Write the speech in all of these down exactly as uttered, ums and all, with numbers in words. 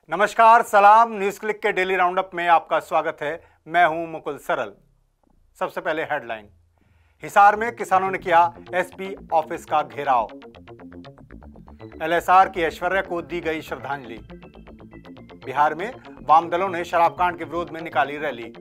नमस्कार, सलाम। News Click के डेली राउंडअप में आपका स्वागत है। मैं हूं मुकुल सरल। सबसे पहले हेडलाइन। हिसार में किसानों ने किया एसपी ऑफिस का घेराव। एलएसआर की ऐश्वर्या को दी गई श्रद्धांजलि। बिहार में वाम दलों ने शराब कांड के विरोध में निकाली रैली।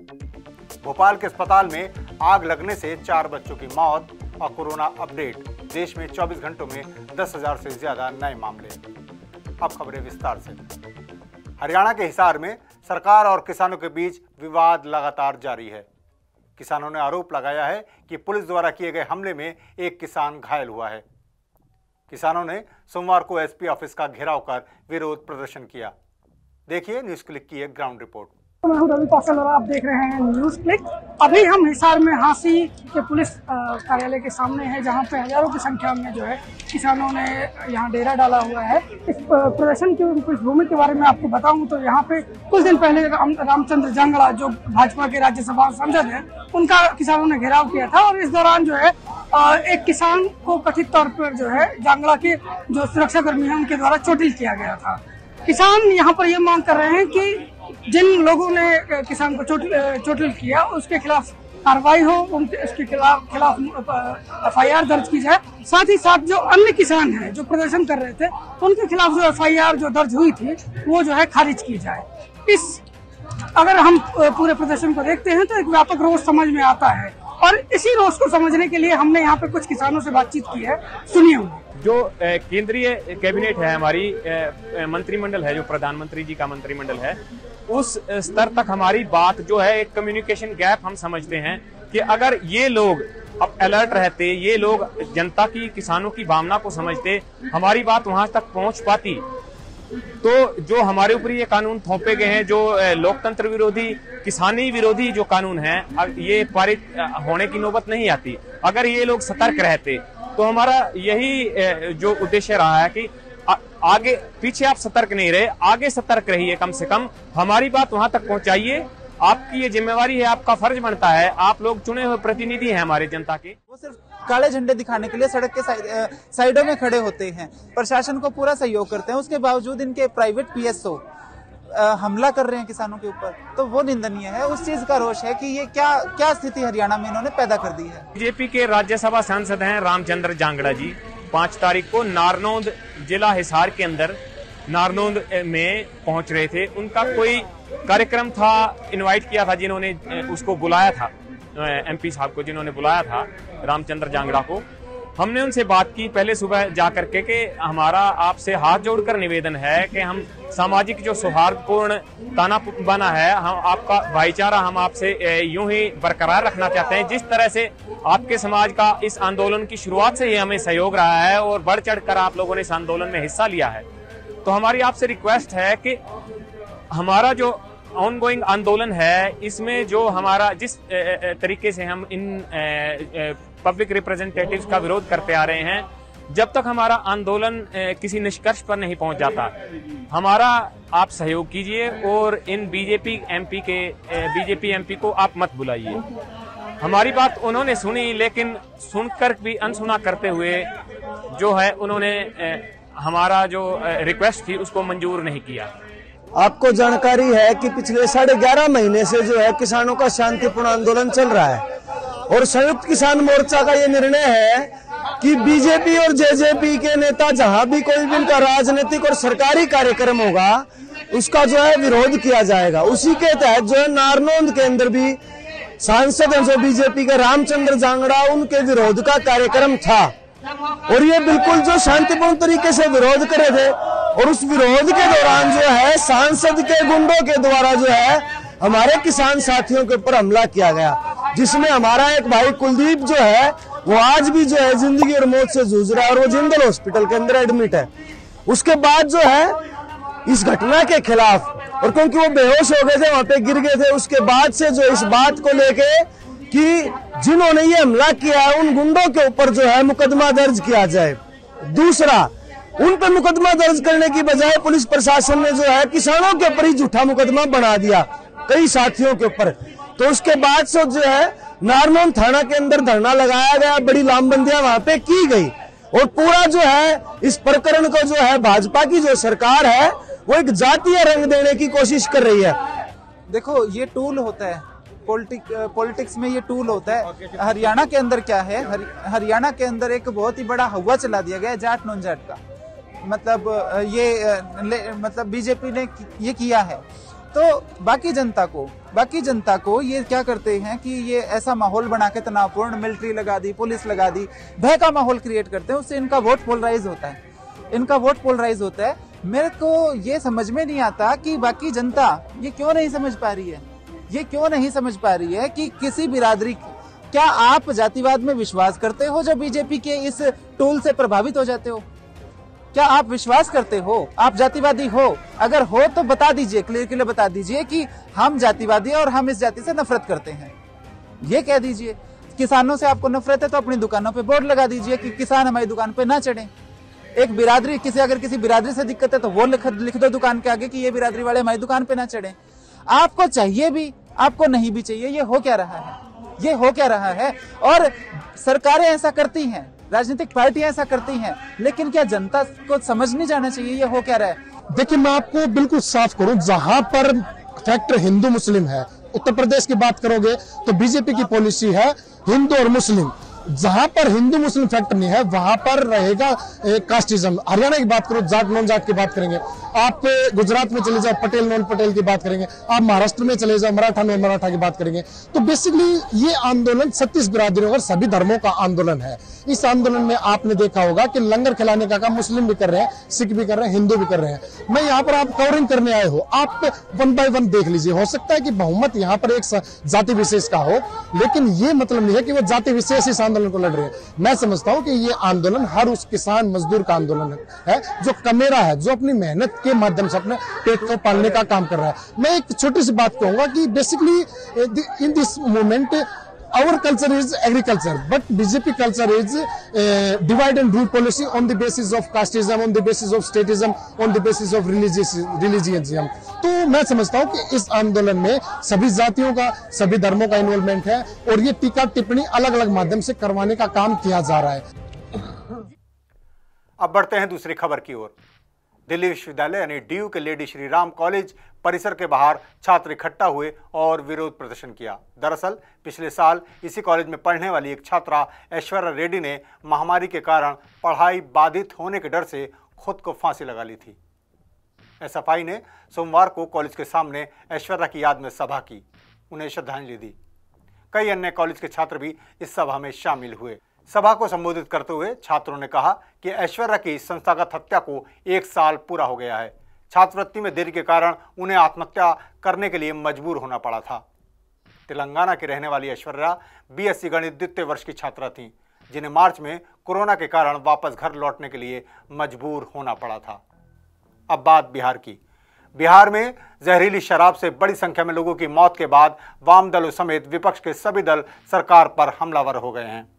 भोपाल के अस्पताल में आग लगने से चार बच्चों की मौत। और कोरोना अपडेट। देश में चौबीस घंटों में दस हजार से ज्यादा नए मामले। अब खबरें विस्तार से। हरियाणा के हिसार में सरकार और किसानों के बीच विवाद लगातार जारी है। किसानों ने आरोप लगाया है कि पुलिस द्वारा किए गए हमले में एक किसान घायल हुआ है। किसानों ने सोमवार को एसपी ऑफिस का घेराव कर विरोध प्रदर्शन किया। देखिए न्यूज क्लिक की एक ग्राउंड रिपोर्ट। मैं हूं रवि कौशल और आप देख रहे हैं न्यूज क्लिक। अभी हम हिसार में हांसी के पुलिस कार्यालय के सामने हैं, जहां पे हजारों की संख्या में जो है किसानों ने यहां डेरा डाला हुआ है। इस प्रदर्शन की पृष्ठभूमि के बारे में आपको बताऊं तो यहाँ पे कुछ दिन पहले राम, रामचंद्र जांगड़ा जो भाजपा के राज्यसभा सांसद हैं, उनका किसानों ने घेराव किया था। और इस दौरान जो है एक किसान को कथित तौर पर जो है जांगड़ा के जो सुरक्षाकर्मी हैं उनके द्वारा चोटिल किया गया था। किसान यहाँ पर ये मांग कर रहे हैं कि जिन लोगों ने किसान को चोटिल चोटिल किया उसके खिलाफ कार्रवाई हो, उनके उसके खिलाफ खिलाफ एफ आई आर दर्ज की जाए। साथ ही साथ जो अन्य किसान हैं जो प्रदर्शन कर रहे थे उनके खिलाफ जो एफ आई आर जो दर्ज हुई थी वो जो है खारिज की जाए। इस अगर हम पूरे प्रदर्शन को देखते हैं तो एक व्यापक रोष समझ में आता है और इसी रोष को समझने के लिए हमने यहाँ पे कुछ किसानों से बातचीत की है। सुनिए। जो केंद्रीय कैबिनेट है, हमारी मंत्रिमंडल है, जो प्रधानमंत्री जी का मंत्रिमंडल है, उस स्तर तक हमारी बात जो है एक कम्युनिकेशन गैप हम समझते हैं कि अगर ये लोग अब अलर्ट रहते, ये लोग जनता की, किसानों की भावना को समझते, हमारी बात वहां तक पहुंच पाती, तो जो हमारे ऊपर ये कानून थोपे गए हैं, जो लोकतंत्र विरोधी, किसानी विरोधी जो कानून है, ये पारित होने की नौबत नहीं आती। अगर ये लोग सतर्क रहते तो हमारा यही जो उद्देश्य रहा है कि आगे पीछे आप सतर्क नहीं रहे, आगे सतर्क रहिए, कम से कम हमारी बात वहां तक पहुंचाइए। आपकी ये जिम्मेवारी है, आपका फर्ज बनता है। आप लोग चुने हुए प्रतिनिधि हैं हमारे जनता के। वो सिर्फ काले झंडे दिखाने के लिए सड़क के साइडों में खड़े होते हैं, प्रशासन को पूरा सहयोग करते हैं, उसके बावजूद इनके प्राइवेट पी एस ओ हमला कर रहे हैं किसानों के ऊपर, तो वो निंदनीय है। उस चीज का रोष है कि ये क्या क्या स्थिति हरियाणा में इन्होंने पैदा कर दी है। बीजेपी के राज्यसभा सांसद हैं रामचंद्र जांगड़ा जी, पांच तारीख को नारनौंद जिला हिसार के अंदर नारनौंद में पहुंच रहे थे। उनका कोई कार्यक्रम था, इनवाइट किया था, जिन्होंने उसको बुलाया था, एमपी साहब को जिन्होंने बुलाया था, रामचंद्र जांगड़ा को। हमने उनसे बात की पहले सुबह जाकर के कि हमारा आपसे हाथ जोड़कर निवेदन है कि हम सामाजिक जो सौहार्दपूर्ण ताना बना है, हम आपका भाईचारा हम आपसे यूं ही बरकरार रखना चाहते हैं। जिस तरह से आपके समाज का इस आंदोलन की शुरुआत से ही हमें सहयोग रहा है और बढ़ चढ़कर आप लोगों ने इस आंदोलन में हिस्सा लिया है, तो हमारी आपसे रिक्वेस्ट है कि हमारा जो ऑनगोइंग आंदोलन है, इसमें जो हमारा जिस तरीके से हम इन पब्लिक रिप्रेजेंटेटिव्स का विरोध करते आ रहे हैं, जब तक हमारा आंदोलन किसी निष्कर्ष पर नहीं पहुंच जाता, हमारा आप सहयोग कीजिए और इन बीजेपी एमपी के बीजेपी एमपी को आप मत बुलाइए। हमारी बात उन्होंने सुनी, लेकिन सुनकर भी अनसुना करते हुए जो है उन्होंने हमारा जो रिक्वेस्ट थी उसको मंजूर नहीं किया। आपको जानकारी है कि पिछले साढ़े ग्यारह महीने से जो है किसानों का शांतिपूर्ण आंदोलन चल रहा है और संयुक्त किसान मोर्चा का ये निर्णय है कि बीजेपी और जेजेपी के नेता जहां भी कोई भी उनका राजनीतिक और सरकारी कार्यक्रम होगा उसका जो है विरोध किया जाएगा। उसी के तहत जो है नारनौंद के अंदर भी सांसद हैं जो बीजेपी के रामचंद्र जांगड़ा, उनके विरोध का कार्यक्रम था और ये बिल्कुल जो शांतिपूर्ण तरीके से विरोध करे थे और उस विरोध के दौरान जो है सांसद के गुंडों के द्वारा जो है हमारे किसान साथियों के ऊपर हमला किया गया, जिसमें हमारा एक भाई कुलदीप जो है वो आज भी जो है जिंदगी और मौत से जूझ रहा है और वो जिंदल हॉस्पिटल के अंदर एडमिट है। उसके बाद जो है इस घटना के खिलाफ, और क्योंकि वो बेहोश हो गए थे, वहां पे गिर गए थे, उसके बाद से जो इस बात को लेके कि जिन्होंने ये हमला किया है उन गुंडों के ऊपर जो है मुकदमा दर्ज किया जाए। दूसरा, उन पर मुकदमा दर्ज करने की बजाय पुलिस प्रशासन ने जो है किसानों के ऊपर ही झूठा मुकदमा बना दिया, कई साथियों के ऊपर। तो उसके बाद से जो है नारनौंद थाना के अंदर धरना लगाया गया, बड़ी लामबंदियां वहां पे की गई और पूरा जो है इस प्रकरण को जो है भाजपा की जो सरकार है वो एक जातीय रंग देने की कोशिश कर रही है। देखो, ये टूल होता है पॉलिटिक पॉलिटिक्स में, ये टूल होता है। हरियाणा के अंदर क्या है, हर, हरियाणा के अंदर एक बहुत ही बड़ा हवा चला दिया गया है जाट नॉन जाट का। मतलब ये मतलब बीजेपी ने ये किया है, तो बाकी जनता को बाकी जनता को ये क्या करते हैं कि ये ऐसा माहौल बना के तनावपूर्ण, मिलिट्री लगा दी, पुलिस लगा दी, भय का माहौल क्रिएट करते हैं। उससे इनका वोट पोलराइज होता है इनका वोट पोलराइज होता है। मेरे को ये समझ में नहीं आता कि बाकी जनता ये क्यों नहीं समझ पा रही है ये क्यों नहीं समझ पा रही है कि किसी बिरादरी, क्या आप जातिवाद में विश्वास करते हो जब बीजेपी के इस टूल से प्रभावित हो जाते हो? क्या आप विश्वास करते हो? आप जातिवादी हो? अगर हो तो बता दीजिए, क्लियर क्लियर बता दीजिए कि हम जातिवादी हैं और हम इस जाति से नफरत करते हैं। ये कह दीजिए। किसानों से आपको नफरत है तो अपनी दुकानों पे बोर्ड लगा दीजिए कि किसान हमारी दुकान पे ना चढ़े। एक बिरादरी, किसी अगर किसी बिरादरी से दिक्कत है तो वो लिख, लिख दो दुकान के आगे कि ये बिरादरी वाले हमारी दुकान पे ना चढ़े। आपको चाहिए भी, आपको नहीं भी चाहिए। ये हो क्या रहा है ये हो क्या रहा है और सरकारें ऐसा करती हैं, राजनीतिक पार्टियां ऐसा करती हैं, लेकिन क्या जनता को समझ नहीं जाना चाहिए ये हो क्या रहा है? देखिए, मैं आपको बिल्कुल साफ करूं, जहां पर फैक्टर हिंदू मुस्लिम है, उत्तर प्रदेश की बात करोगे तो बीजेपी की पॉलिसी है हिंदू और मुस्लिम। जहां पर हिंदू मुस्लिम फैक्टर नहीं है वहां पर रहेगा कास्टिज्म। हरियाणा की बात करो, जाट नॉन जाट की बात करेंगे, आप गुजरात में चले जाओ पटेल नॉन पटेल की बात करेंगे, आप महाराष्ट्र में चले जाओ मराठा नॉन मराठा की बात करेंगे। तो बेसिकली ये आंदोलन छत्तीस बिरादरियों और सभी धर्मों का आंदोलन है। इस आंदोलन में आपने देखा होगा कि लंगर खिलाने का काम मुस्लिम भी कर रहे हैं, सिख भी कर रहे हैं, हिंदू भी कर रहे हैं। मैं यहाँ पर आप कवरिंग करने आए हो, आप वन बाय वन देख लीजिए। हो सकता है कि बहुमत यहाँ पर एक जाति विशेष का हो, लेकिन ये मतलब नहीं है कि वो जाति विशेष इस आंदोलन को लड़ रहे हैं। मैं समझता हूं कि ये आंदोलन हर उस किसान मजदूर का आंदोलन है जो कमेरा है, जो अपनी मेहनत के माध्यम से अपने पेट को पालने का काम कर रहा है। मैं एक छोटी सी बात कहूंगा कि basically in this movement our culture is agriculture, but B J P culture is uh, divide and rule policy on the basis of casteism, on the basis of statism, on the basis of religious religionism। तो मैं समझता हूँ कि इस आंदोलन में सभी जातियों का, सभी धर्मों का इन्वॉल्वमेंट है और ये टीका टिप्पणी अलग अलग माध्यम से करवाने का काम किया जा रहा है। अब बढ़ते हैं दूसरी खबर की ओर। दिल्ली विश्वविद्यालय यानी डीयू के लेडी श्री राम कॉलेज परिसर के बाहर छात्र इकट्ठा हुए और विरोध प्रदर्शन किया। दरअसल पिछले साल इसी कॉलेज में पढ़ने वाली एक छात्रा ऐश्वर्या रेड्डी ने महामारी के कारण पढ़ाई बाधित होने के डर से खुद को फांसी लगा ली थी। एस एफ आई ने सोमवार को कॉलेज के सामने ऐश्वर्या की याद में सभा की, उन्हें श्रद्धांजलि दी। कई अन्य कॉलेज के छात्र भी इस सभा में शामिल हुए। सभा को संबोधित करते हुए छात्रों ने कहा कि ऐश्वर्या की संस्थागत हत्या को एक साल पूरा हो गया है। छात्रवृत्ति में देरी के कारण उन्हें आत्महत्या करने के लिए मजबूर होना पड़ा था। तेलंगाना की रहने वाली ऐश्वर्या बीएससी गणित द्वितीय वर्ष की छात्रा थीं, जिन्हें मार्च में कोरोना के कारण वापस घर लौटने के लिए मजबूर होना पड़ा था। अब बात बिहार की। बिहार में जहरीली शराब से बड़ी संख्या में लोगों की मौत के बाद वाम दलों समेत विपक्ष के सभी दल सरकार पर हमलावर हो गए हैं।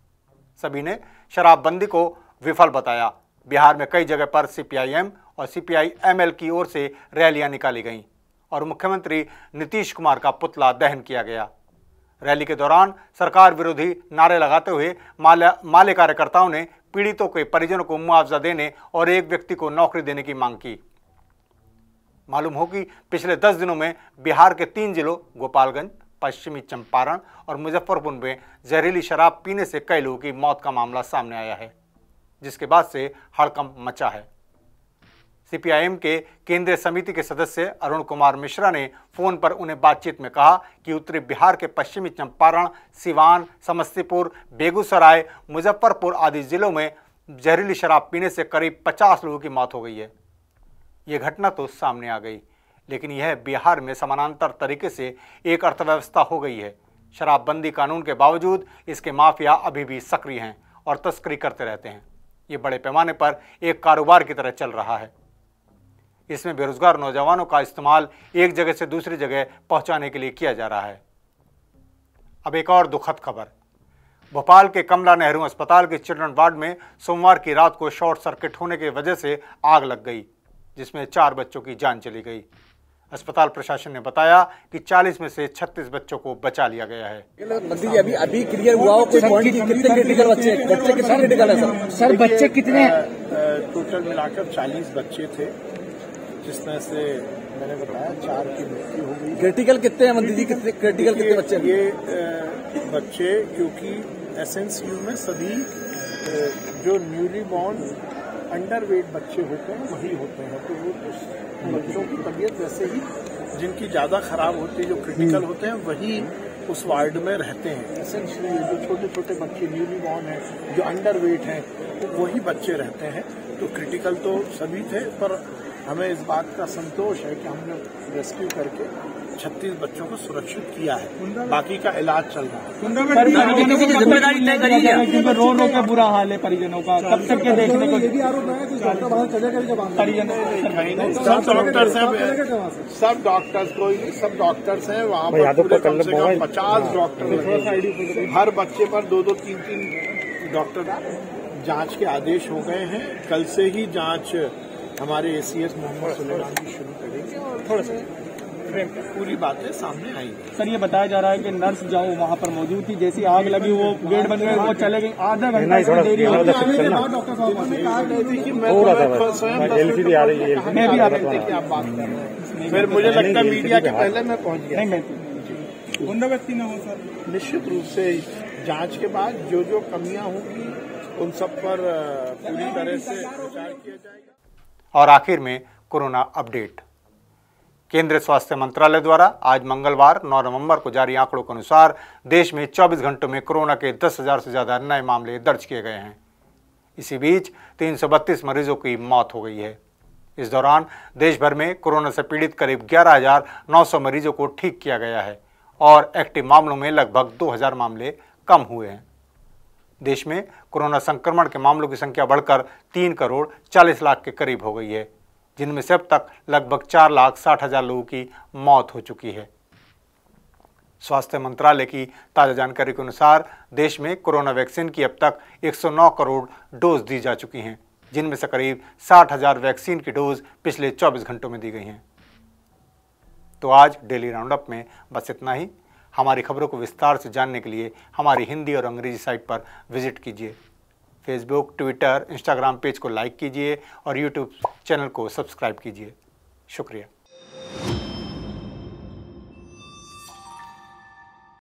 सभी ने शराबबंदी को विफल बताया। बिहार में कई जगह पर सीपीआईएम और सीपीआईएमएल की ओर से रैलियां निकाली गईं और मुख्यमंत्री नीतीश कुमार का पुतला दहन किया गया। रैली के दौरान सरकार विरोधी नारे लगाते हुए माले माले कार्यकर्ताओं ने पीड़ितों के परिजनों को मुआवजा देने और एक व्यक्ति को नौकरी देने की मांग की। मालूम हो कि पिछले दस दिनों में बिहार के तीन जिलों गोपालगंज, पश्चिमी चंपारण और मुजफ्फरपुर में जहरीली शराब पीने से कई लोगों की मौत का मामला सामने आया है, जिसके बाद से हड़कंप मचा है। सीपीआईएम के केंद्रीय समिति के सदस्य अरुण कुमार मिश्रा ने फोन पर उन्हें बातचीत में कहा कि उत्तरी बिहार के पश्चिमी चंपारण, सिवान, समस्तीपुर, बेगूसराय, मुजफ्फरपुर आदि जिलों में जहरीली शराब पीने से करीब पचास लोगों की मौत हो गई है। यह घटना तो सामने आ गई, लेकिन यह बिहार में समानांतर तरीके से एक अर्थव्यवस्था हो गई है। शराबबंदी कानून के बावजूद इसके माफिया अभी भी सक्रिय हैं और तस्करी करते रहते हैं। ये बड़े पैमाने पर एक कारोबार की तरह चल रहा है। इसमें बेरोजगार नौजवानों का इस्तेमाल एक जगह से दूसरी जगह पहुंचाने के लिए किया जा रहा है। अब एक और दुखद खबर। भोपाल के कमला नेहरू अस्पताल के चिल्ड्रन वार्ड में सोमवार की रात को शॉर्ट सर्किट होने की वजह से आग लग गई, जिसमें चार बच्चों की जान चली गई। अस्पताल प्रशासन ने बताया कि चालीस में से छत्तीस बच्चों को बचा लिया गया है। अभी अभी अभी क्लियर हुआ हो कोई पॉइंट, कितने क्रिटिकल बच्चे बच्चे कितने क्रिटिकल है सर? सर बच्चे कितने? टोटल मिलाकर चालीस बच्चे थे जिस तरह से मैंने बताया चार की मृत्यु हो गई। क्रिटिकल कितने हैं मंत्री जी, कितने क्रिटिकल कितने बच्चे हैं? ये आ, बच्चे क्योंकि एसएनसीयू में सभी आ, जो न्यूली बॉर्न अंडर वेट बच्चे होते हैं वही होते हैं, तो वो उस बच्चों की तबीयत वैसे ही जिनकी ज्यादा खराब होती है, जो क्रिटिकल होते हैं वही उस वार्ड में रहते हैं। एसेंशियली जो छोटे छोटे बच्चे न्यूली बॉर्न हैं, जो अंडर वेट हैं, तो वही बच्चे रहते हैं। तो क्रिटिकल तो सभी थे, पर हमें इस बात का संतोष है कि हमने रेस्क्यू करके छत्तीस बच्चों को सुरक्षित किया है, बाकी का इलाज चल रहा है। जिम्मेदारी तय करी है क्योंकि रो रो के बुरा हाल है परिजनों का, कब तक के देखने को। ये भी आरोप है कि डॉक्टर बाहर चले गए जब परिजनों सब डॉक्टर्स हैं, सब डॉक्टर्स कोई सब डॉक्टर्स हैं वहाँ पर, पूरे कम से कम पचास डॉक्टर, हर बच्चे पर दो दो तीन तीन डॉक्टर जांच के आदेश हो गए हैं। कल से ही जांच हमारे एसीएस मोहम्मद सुलेमान जी शुरू करेंगे। थोड़ा सा पूरी बातें सामने आई। सर ये बताया जा रहा है कि नर्स जाओ वहाँ पर मौजूद थी, जैसी आग लगी वो गेट बंद गए, वो चले गए, आधा घंटा से देरी हो गई। मैं भी आ रही थी, आप बात कर रहे हैं, फिर मुझे लगता है मीडिया के पहले मैं पहुंच गया। गुंडा व्यक्ति न हो सर। निश्चित रूप से जांच के बाद जो जो कमियां होंगी उन सब पर पूरी तरह से विचार किया जाएगा। और आखिर में कोरोना अपडेट। केंद्रीय स्वास्थ्य मंत्रालय द्वारा आज मंगलवार नौ नवंबर को जारी आंकड़ों के अनुसार देश में चौबीस घंटों में कोरोना के दस हजार से ज्यादा नए मामले दर्ज किए गए हैं। इसी बीच तीन सौ बत्तीस मरीजों की मौत हो गई है। इस दौरान देश भर में कोरोना से पीड़ित करीब ग्यारह हजार नौ सौ मरीजों को ठीक किया गया है और एक्टिव मामलों में लगभग दो हजार मामले कम हुए हैं। देश में कोरोना संक्रमण के मामलों की संख्या बढ़कर तीन करोड़ चालीस लाख के करीब हो गई है, जिनमें से अब तक लगभग चार लाख साठ हजार लोगों की मौत हो चुकी है। स्वास्थ्य मंत्रालय की ताज़ा जानकारी के अनुसार देश में कोरोना वैक्सीन की अब तक एक सौ नौ करोड़ डोज दी जा चुकी हैं, जिनमें से करीब साठ हजार वैक्सीन की डोज पिछले चौबीस घंटों में दी गई हैं। तो आज डेली राउंडअप में बस इतना ही। हमारी खबरों को विस्तार से जानने के लिए हमारी हिंदी और अंग्रेजी साइट पर विजिट कीजिए। फेसबुक, ट्विटर, इंस्टाग्राम पेज को लाइक कीजिए और यूट्यूब चैनल को सब्सक्राइब कीजिए। शुक्रिया।